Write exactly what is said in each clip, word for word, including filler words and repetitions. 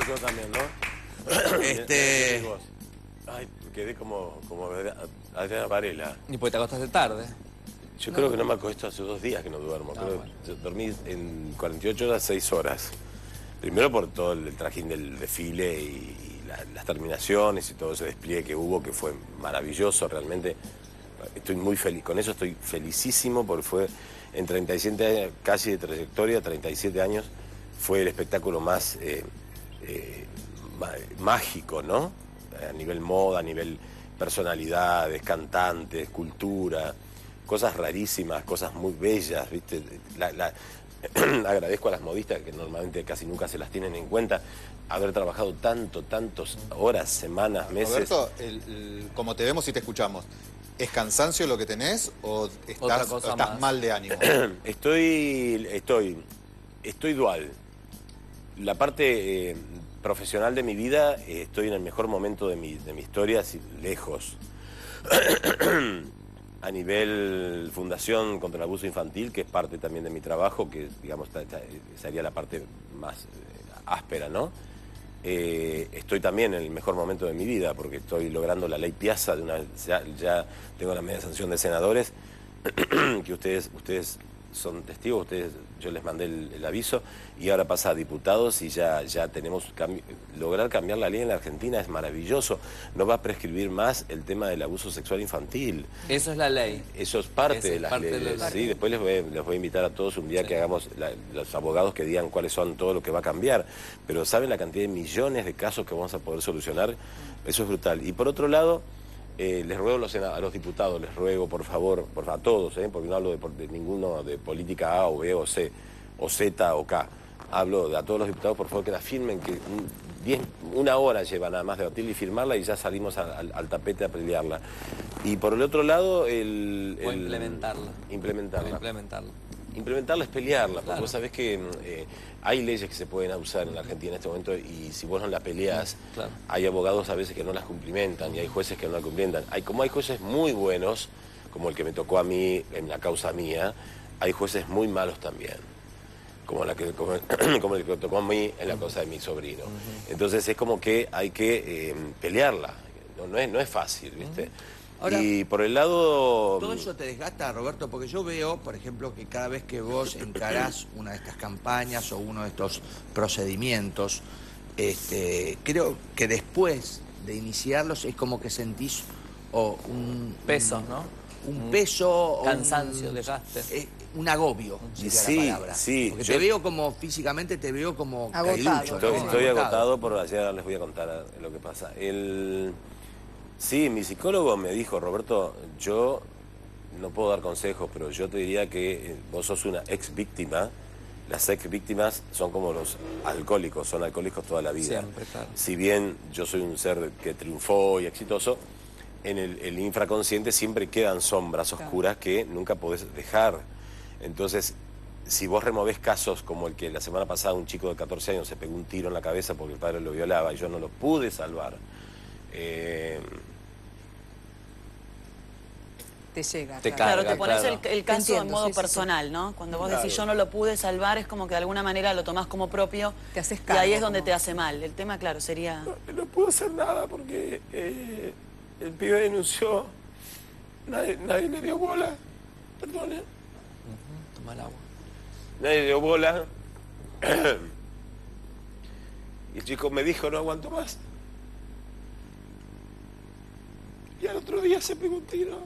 Yo también, ¿no? Este... Ay, quedé como, como Adriana Varela. Y pues te acostaste tarde. Yo no. creo que no me acuesto hace dos días que no duermo. Ah, creo bueno. que dormí en cuarenta y ocho horas, seis horas. Primero por todo el trajín del desfile y la, las terminaciones y todo ese despliegue que hubo, que fue maravilloso realmente. Estoy muy feliz, con eso estoy felicísimo porque fue en treinta y siete años casi de trayectoria, treinta y siete años, fue el espectáculo más eh, eh, mágico, ¿no? A nivel moda, a nivel personalidades, cantantes, cultura, cosas rarísimas, cosas muy bellas, ¿viste? La, la, agradezco a las modistas, que normalmente casi nunca se las tienen en cuenta, haber trabajado tanto, tantas horas, semanas, meses. Roberto, el, el, como te vemos y te escuchamos, ¿es cansancio lo que tenés o estás, o estás mal de ánimo? Estoy, estoy, estoy dual. La parte eh, profesional de mi vida, eh, estoy en el mejor momento de mi, de mi historia, así, lejos. A nivel Fundación contra el Abuso Infantil, que es parte también de mi trabajo, que digamos sería la parte más eh, áspera, ¿no? Eh, estoy también en el mejor momento de mi vida, porque estoy logrando la ley Piazza, de una, ya, ya tengo la media sanción de senadores, que ustedes, ustedes son testigos, ustedes, yo les mandé el, el aviso, y ahora pasa a diputados y ya, ya tenemos, cambi lograr cambiar la ley en la Argentina es maravilloso, no va a prescribir más el tema del abuso sexual infantil. Eso es la ley. Eso es parte Eso de es las parte leyes, de la sí, después les voy, les voy a invitar a todos un día sí. que hagamos, la, los abogados que digan cuáles son todo lo que va a cambiar, pero ¿saben la cantidad de millones de casos que vamos a poder solucionar? Eso es brutal. Y por otro lado, Eh, les ruego a los, a los diputados, les ruego por favor, por, a todos, eh, porque no hablo de, de ninguno de política A o B o C, o Z o K, hablo de a todos los diputados por favor que la firmen, que un, diez, una hora lleva nada más debatirla y firmarla y ya salimos a, al, al tapete a pelearla. Y por el otro lado, el... O el implementarla. Implementarla. O implementarla. Implementarla es pelearla, porque claro. vos sabés que eh, hay leyes que se pueden usar en la Argentina en este momento y si vos no las peleás, claro. hay abogados a veces que no las cumplimentan y hay jueces que no las cumplimentan. Hay, como hay jueces muy buenos, como el que me tocó a mí en la causa mía, hay jueces muy malos también, como, la que, como, como el que me tocó a mí en la causa de mi sobrino. Uh-huh. Entonces es como que hay que eh, pelearla, no, no, es, no es fácil, ¿viste? Uh-huh. Ahora, y por el lado... ¿Todo eso te desgasta, Roberto? Porque yo veo, por ejemplo, que cada vez que vos encarás una de estas campañas o uno de estos procedimientos, este, creo que después de iniciarlos es como que sentís oh, un... Peso, ¿no? Un peso... Cansancio, un, desgaste. Eh, un agobio, sí, sería la palabra. Sí, Porque yo... te veo como, físicamente te veo como... Agotado. Cailucho, estoy, ¿no? estoy agotado. agotado por ayer, les voy a contar lo que pasa. El... Sí, mi psicólogo me dijo, Roberto, yo no puedo dar consejos, pero yo te diría que vos sos una ex víctima. Las ex víctimas son como los alcohólicos, son alcohólicos toda la vida. Siempre, claro. Si bien yo soy un ser que triunfó y exitoso, en el, el infraconsciente siempre quedan sombras oscuras que nunca podés dejar. Entonces, si vos removés casos como el que la semana pasada un chico de catorce años se pegó un tiro en la cabeza porque el padre lo violaba y yo no lo pude salvar, Eh, te llega. Te claro, carga, te pones claro. el, el caso entiendo, en modo sí, sí, personal, ¿no? Cuando vos claro. decís yo no lo pude salvar, es como que de alguna manera lo tomás como propio. Te haces y cargo, ahí es donde como... te hace mal. El tema, claro, sería... No, no puedo hacer nada porque eh, el pibe denunció, nadie, nadie le dio bola, perdone. Uh-huh. Toma el agua. Nadie le dio bola. Y el chico me dijo, no aguanto más. Y al otro día se pegó un tiro.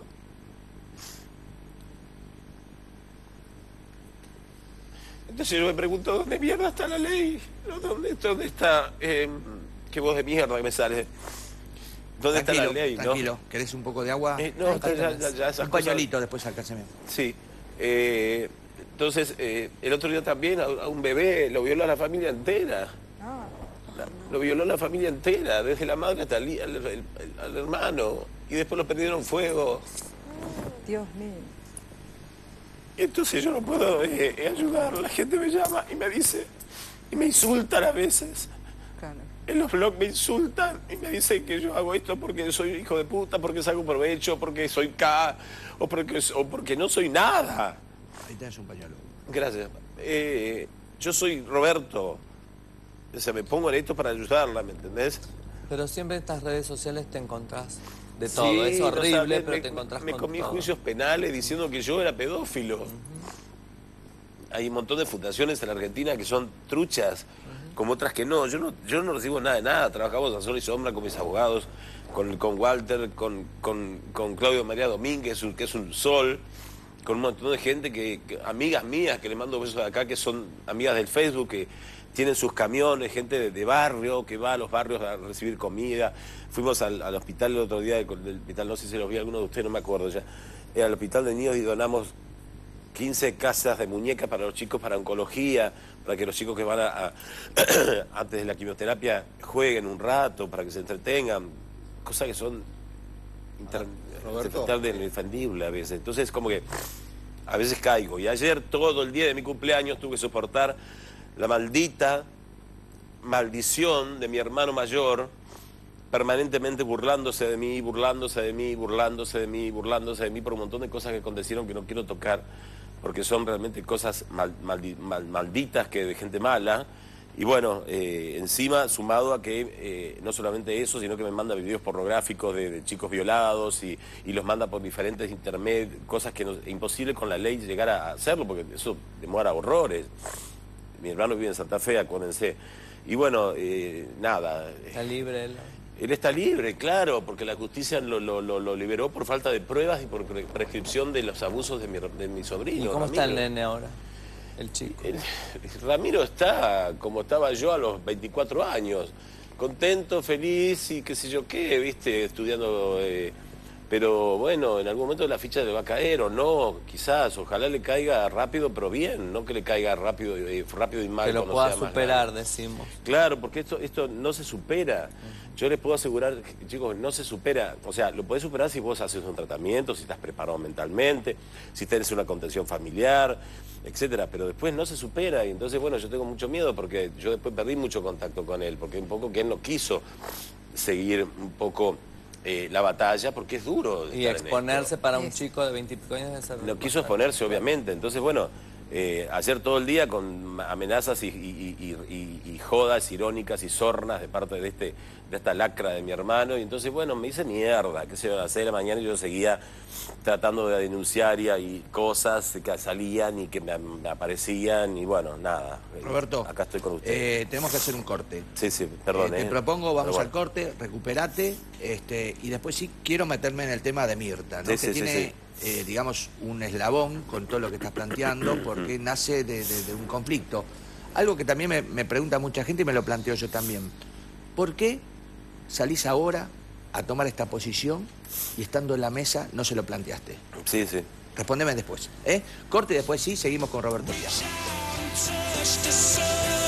Entonces yo me pregunto, ¿dónde mierda está la ley? ¿Dónde, dónde está? Eh, ¿Qué voz de mierda que me sale? ¿Dónde Tranquilo, está la ley? Tranquilo, ¿no? ¿querés un poco de agua? Eh, no, ya, ya, ya, ya esas un cosas... pañuelito después alcánceme. Sí. Eh, entonces, eh, el otro día también a, a un bebé lo violó a la familia entera. Ah. La, lo violó la familia entera, desde la madre hasta el, el, el, al hermano. Y después lo prendieron fuego. Dios mío. Entonces yo no puedo eh, eh, ayudar. La gente me llama y me dice, y me insultan a veces. Claro. En los blogs me insultan y me dicen que yo hago esto porque soy hijo de puta, porque saco provecho, porque soy K, o porque, o porque no soy nada. Ahí tenés un pañuelo. Gracias. Eh, yo soy Roberto. O sea, me pongo en esto para ayudarla, ¿me entendés? Pero siempre en estas redes sociales te encontrás de todo. Sí, es no horrible, sabes, pero me, te encontrás me con comí todo. juicios penales diciendo que yo era pedófilo. Uh-huh. Hay un montón de fundaciones en la Argentina que son truchas, uh-huh. como otras que no. Yo no, yo no recibo nada de nada. Trabajamos a sol y sombra con mis abogados, con, con Walter, con, con, con Claudio María Domínguez, que es un sol, con un montón de gente, que, que amigas mías, que le mando besos de acá, que son amigas del Facebook, que tienen sus camiones, gente de, de barrio, que va a los barrios a recibir comida. Fuimos al, al hospital el otro día, del, del hospital, no sé si se los vi a alguno de ustedes, no me acuerdo ya, eh, al hospital de niños, y donamos quince casas de muñecas para los chicos, para oncología, para que los chicos que van a, a antes de la quimioterapia jueguen un rato, para que se entretengan, cosas que son inter, indefendibles a veces. Entonces, como que a veces caigo. Y ayer, todo el día de mi cumpleaños, tuve que soportar la maldita maldición de mi hermano mayor, permanentemente burlándose de mí, burlándose de mí, burlándose de mí, burlándose de mí por un montón de cosas que acontecieron que no quiero tocar, porque son realmente cosas mal, maldi, mal, malditas, que de gente mala. Y bueno, eh, encima sumado a que eh, no solamente eso, sino que me manda videos pornográficos de, de chicos violados y, y los manda por diferentes intermedios, cosas que no, es imposible con la ley llegar a hacerlo, porque eso demora horrores. Mi hermano vive en Santa Fe, acuérdense. Y bueno, eh, nada. Está libre él. Él está libre, claro, porque la justicia lo, lo, lo, lo liberó por falta de pruebas y por prescripción de los abusos de mi, de mi sobrino. ¿Y cómo Ramiro. está el nene ahora? El chico. El, Ramiro está como estaba yo a los veinticuatro años, contento, feliz y qué sé yo qué, viste, estudiando... Eh, pero bueno, en algún momento la ficha le va a caer o no, quizás, ojalá le caiga rápido pero bien, no que le caiga rápido, eh, rápido y mal. Que lo pueda superar, decimos. Claro, porque esto, esto no se supera. Yo les puedo asegurar, chicos, no se supera. O sea, lo podés superar si vos haces un tratamiento, si estás preparado mentalmente, si tenés una contención familiar, etcétera. Pero después no se supera y entonces, bueno, yo tengo mucho miedo porque yo después perdí mucho contacto con él, porque un poco que él no quiso seguir un poco... Eh, la batalla, porque es duro. Y exponerse para un chico de veintipico años de ser... No quiso exponerse, obviamente. Entonces, bueno, eh, ayer todo el día con amenazas y, y, y, y, y jodas irónicas y sornas de parte de este de esta lacra de mi hermano. Y entonces, bueno, me hice mierda. Qué sé yo, a las seis de la mañana yo seguía tratando de denunciar y, y cosas que salían y que me, me aparecían. Y bueno, nada. Roberto, acá estoy con ustedes. Eh, tenemos que hacer un corte. Sí, sí, perdón. Eh, te eh. propongo, vamos bueno. al corte, recuperate, este, y después sí quiero meterme en el tema de Mirta, ¿no? Sí, que sí, tiene, sí, sí. Eh, digamos, un eslabón con todo lo que estás planteando, porque nace de, de, de un conflicto. Algo que también me, me pregunta mucha gente y me lo planteo yo también. ¿Por qué salís ahora a tomar esta posición y estando en la mesa no se lo planteaste? Sí, sí. Respóndeme después. ¿eh? Corte y después sí, seguimos con Roberto Díaz.